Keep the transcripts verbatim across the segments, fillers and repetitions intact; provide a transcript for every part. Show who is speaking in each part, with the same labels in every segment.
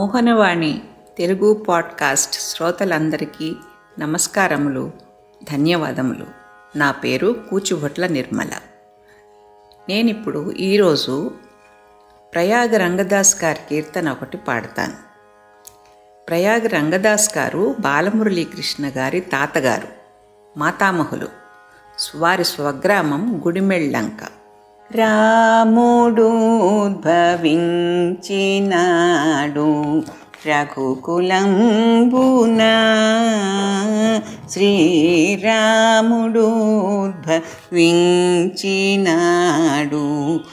Speaker 1: Mohanavani Telugu podcast శ్రోతలందరికీ నమస్కారములు, ధన్యవాదములు. నా పేరు కూచుభొట్ల నిర్మల. నేనిప్పుడు ఈరోజు ప్రయాగ రంగదాస్ గారి కీర్తన ఒకటి పాడతాను. ప్రయాగ రంగదాస్ గారు బాలమురళీకృష్ణ గారి తాతగారు, మాతామహులు. వారి స్వగ్రామం గుడిమెళ్ళంక. రాముడు ఉద్భవించినాడు రఘుకులంబున, శ్రీరాముడు ఉద్భవించినాడు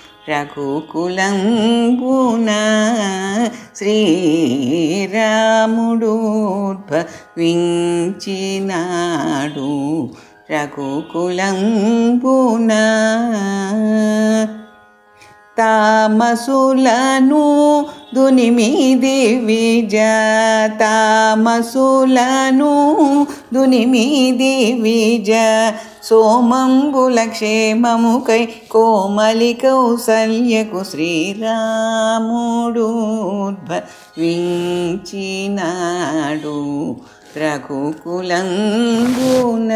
Speaker 1: రఘుకులంబున, శ్రీరాముడు ఉద్భవించినాడు రఘుకులంబున. తామసులను దునిమిది విజ, తామసులను దునిమిది విజ, సోమంబుల క్షేమముకై కోమలి కౌసల్యకు శ్రీరాముడు ఉద్భవించినాడు రఘుకులంబున.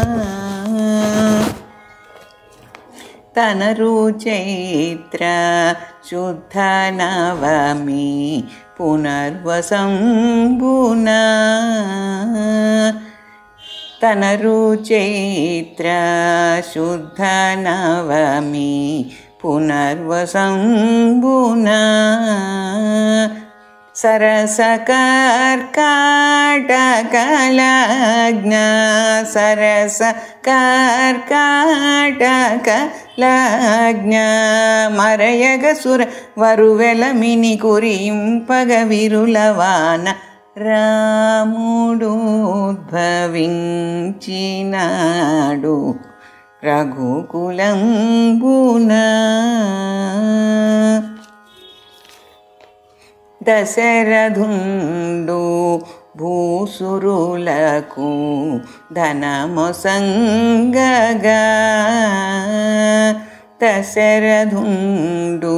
Speaker 1: తనరు చైత్ర శుద్ధ నవమి పునర్వసంబున, తనరు చైత్ర శుద్ధ నవమి పునర్వసంబున, సరస కర్కాటకలగ్న, సరస కర్కాటకలగ్న, మరయగసుర వరువెలమిని కురింపగ విరులవాన, రాముడు ఉద్భవించినాడు రఘుకులంబున. దశరథుండు భూసురులకు ధనమొసంగగా, దశరథుండు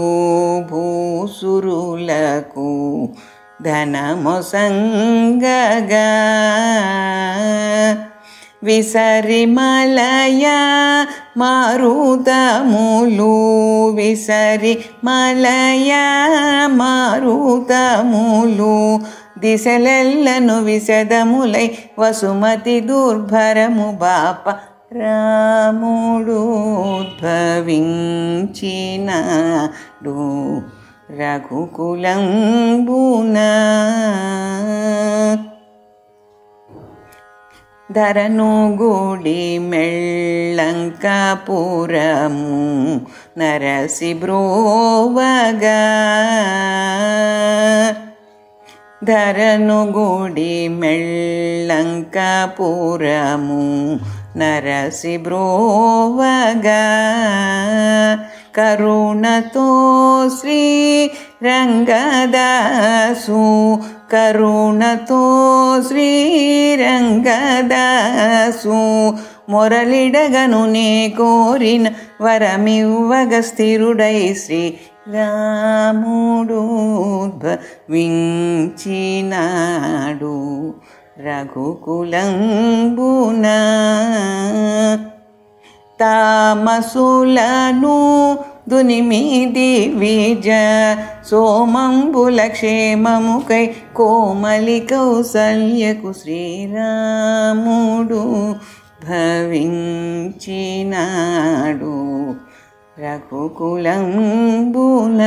Speaker 1: భూసురులకు ధనమొసంగగా, విసరిమలయ మారుతములు, విసరిమలయ మారుతములు, దిశలెల్లను విశదములై వసుమతి దుర్భరము బాప, రాముడు ఉద్భవించినాడు రఘుకులంబున. ధరను గుడి మెళ్ళంకపురము నరసి బ్రోవగా, ధరను గుడి మెళ్ళంకపురము నరసి బ్రోవగా, కరుణతో శ్రీ రంగదాసు, కరుణతో శ్రీరంగదాసు, మొరలిడగను నే కోరిన వరమివ్వగ స్థిరుడై శ్రీ రాముడు ఉద్భవించినాడు రఘుకులంబున. తామసులను దునిమిది విజ, సోమంబుల క్షేమముకై కోమలి కౌసల్యకు శ్రీరాముడు భవించినాడు రఘుకులంబున,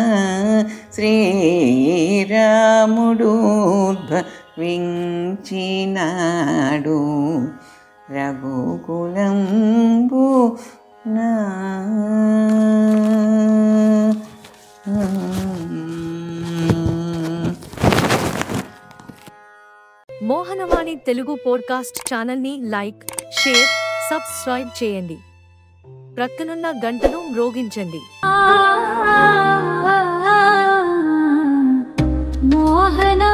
Speaker 1: శ్రీరాముడు భవించినాడు రఘుకులంబున.
Speaker 2: మోహనవాణి తెలుగు పోడ్కాస్ట్ ఛానల్ని లైక్, షేర్, సబ్స్క్రైబ్ చేయండి. ప్రక్కనున్న గంటను మ్రోగించండి.
Speaker 3: మోహన